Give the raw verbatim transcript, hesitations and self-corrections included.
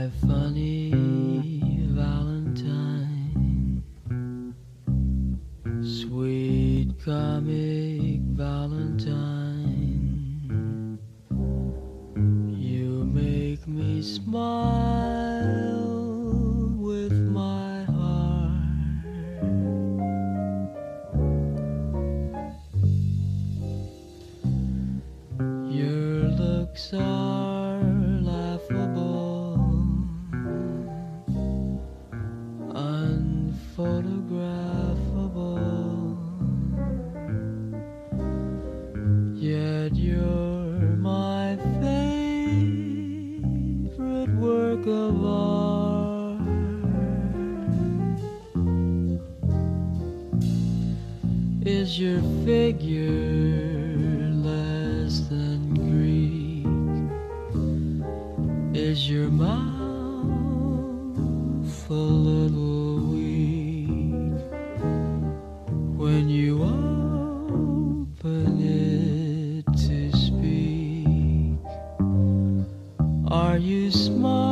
My funny Valentine, sweet comic Valentine, you make me smile with my heart. Your looks are laughable, unphotographable, yet you're my favorite work of art. Is your figure less than Greek? Is your mouth a little weak when you open it to speak? Are you smart?